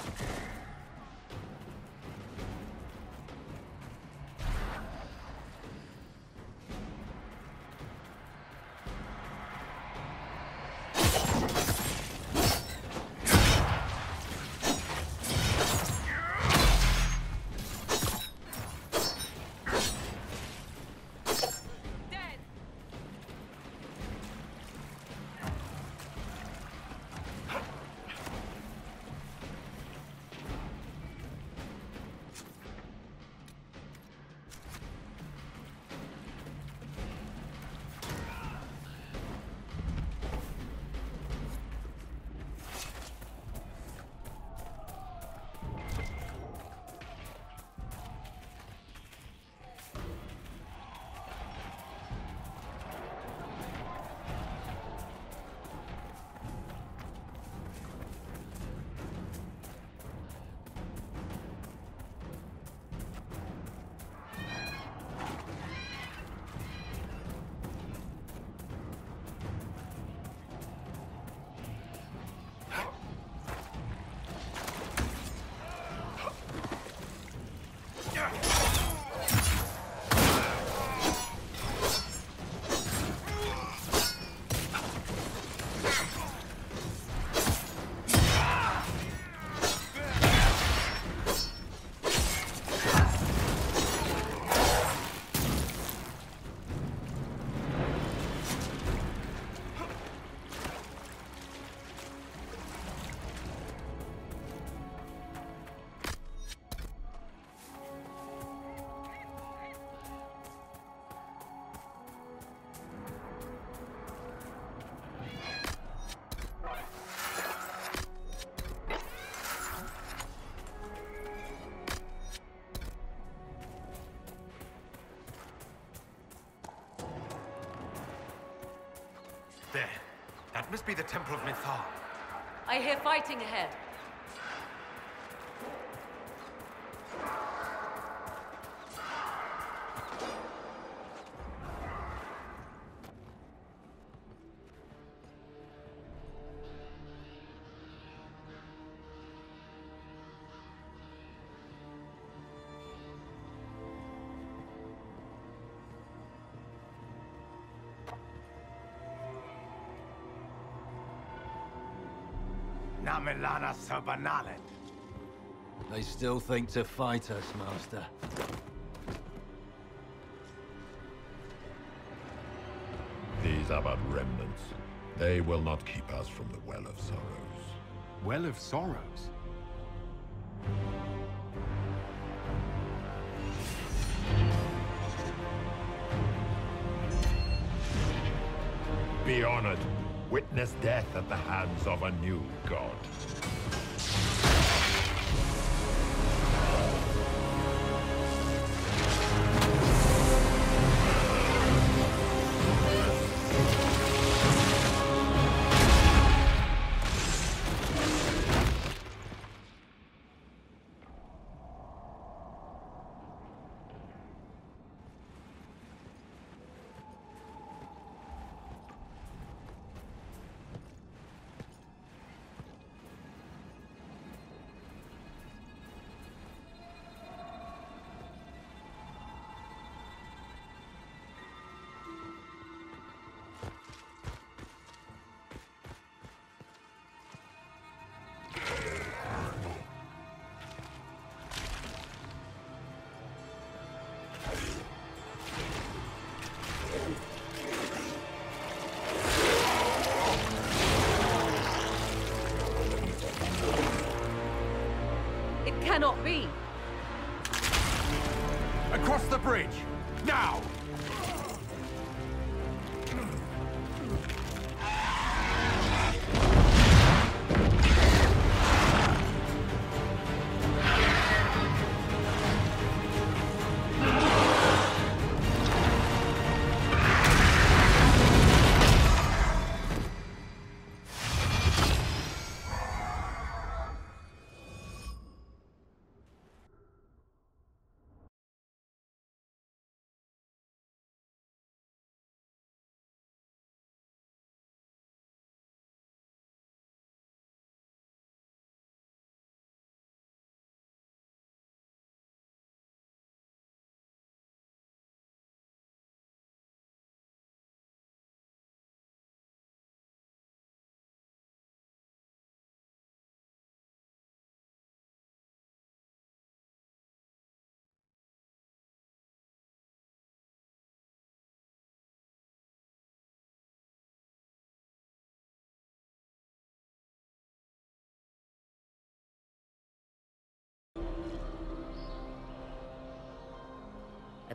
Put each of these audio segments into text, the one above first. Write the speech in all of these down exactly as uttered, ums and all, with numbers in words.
There. That must be the Temple of Mythal. I hear fighting ahead. Namelana Sabanalet. They still think to fight us, Master. These are but remnants. They will not keep us from the Well of Sorrows. Well of Sorrows? Be honored. Witness death at the hands of a new god. Cannot be. Across the bridge! Now!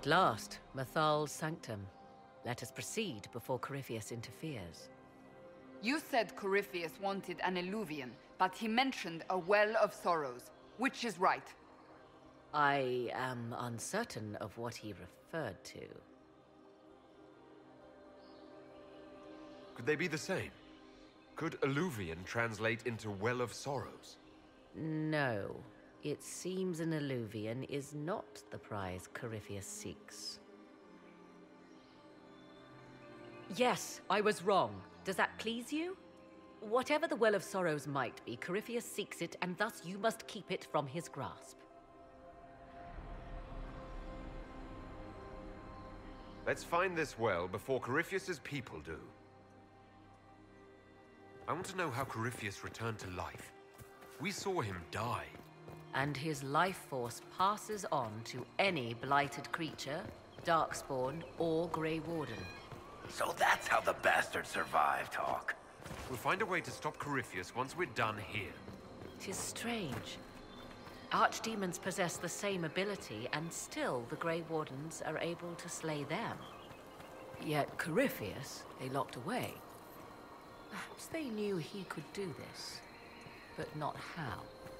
At last, Mathal's sanctum. Let us proceed before Corypheus interferes. You said Corypheus wanted an Eluvian, but he mentioned a Well of Sorrows. Which is right? I am uncertain of what he referred to. Could they be the same? Could Eluvian translate into Well of Sorrows? No. It seems an Eluvian is not the prize Corypheus seeks. Yes, I was wrong. Does that please you? Whatever the Well of Sorrows might be, Corypheus seeks it, and thus you must keep it from his grasp. Let's find this well before Corypheus's people do. I want to know how Corypheus returned to life. We saw him die. And his life force passes on to any blighted creature, Darkspawn, or Grey Warden. So that's how the bastard survived, Hawk. We'll find a way to stop Corypheus once we're done here. Tis strange. Archdemons possess the same ability, and still the Grey Wardens are able to slay them. Yet Corypheus, they locked away. Perhaps they knew he could do this, but not how.